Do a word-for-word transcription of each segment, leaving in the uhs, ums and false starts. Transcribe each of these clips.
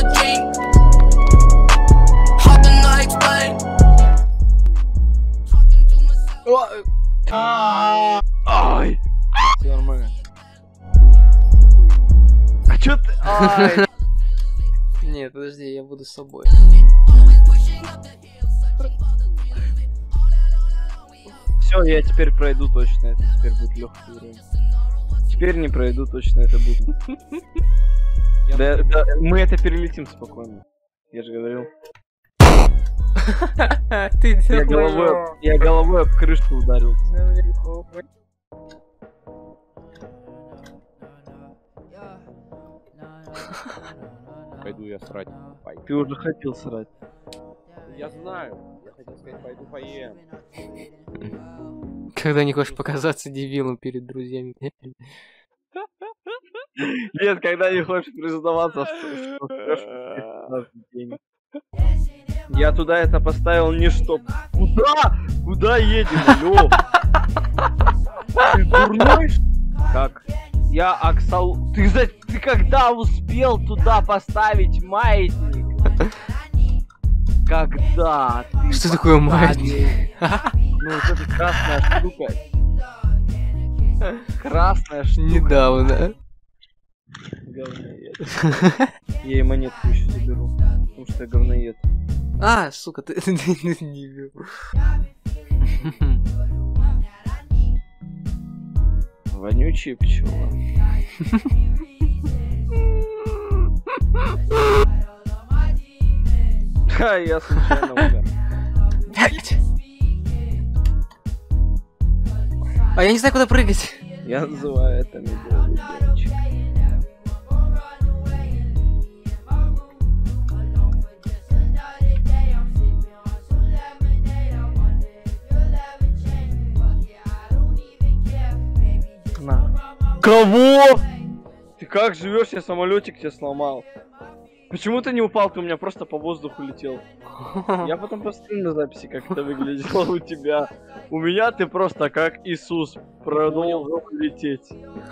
Ай! Все нормально. А чё ты? Ай! Нет, подожди, я буду с собой. Все, я теперь пройду точно, это теперь будет легкий уровень. Теперь не пройду точно, это будет. Да, да, мы это перелетим спокойно. Я же говорил. Ты я головой, я головой об крышку ударил. Пойду я срать. Пой. Ты уже хотел срать. Я знаю. Я хотел сказать, пойду поем. Когда не хочешь показаться дебилом перед друзьями. Нет, когда не хочешь признаваться, что денег. Я туда это поставил не чтоб. Куда? Куда едем, алё? Ты дурной? Как? Я Аксал... Ты, за... ты когда успел туда поставить маятник? Когда? Ты что такое маятник? Ну вот эта красная штука. Красная штука. Недавно. Говноед. Я и монетку еще заберу. Потому что я говноед. А, сука, ты не видел. Вонючие пчелы. Ха, я случайно умер. А я не знаю, куда прыгать. Я называю это медведь. На. Кого? Ты как живешь? Я самолетик тебе сломал. Почему ты не упал? Ты у меня просто по воздуху летел. Я потом посмотрю на записи, как это выглядело у тебя. У меня ты просто как Иисус продолжил лететь.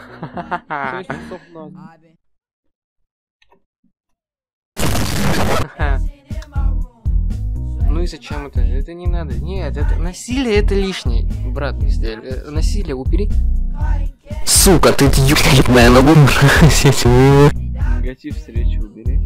Ну и зачем это? Это не надо. Нет, это насилие, это лишнее. Брат, насилие убери. Сука, ты ебаная ногу. Негатив встречи убери.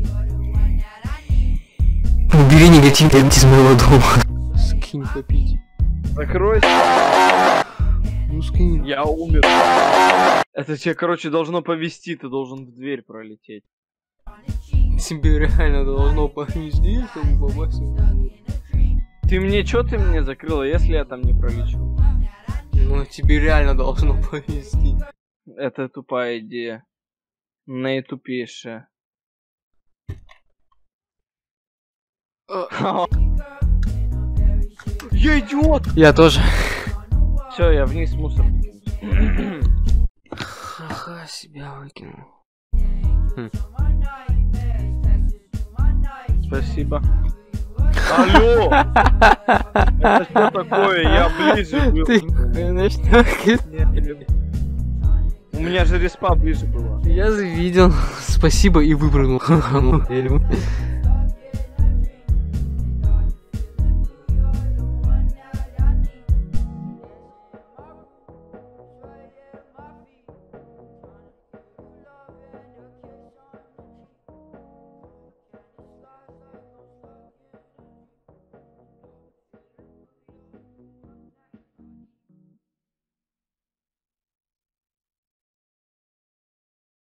Убери негатив из моего дома. Скинь попить. Закройся. Ну скинь. Я умер. Это тебе, короче, должно повести, ты должен в дверь пролететь. Тебе реально должно повести, чтобы попасть в дверь. Ты мне, чё ты мне закрыла, если я там не пролечу? Ну тебе реально должно повести. Это тупая идея. Наитупейшая. Я идиот! Я тоже. Все, я вниз мусор. Ха-ха, себя выкинул. Спасибо. Алло! Это что такое? Я ближе был. Ты, конечно, у меня же респа ближе была. я завидел. Спасибо и выпрыгнул.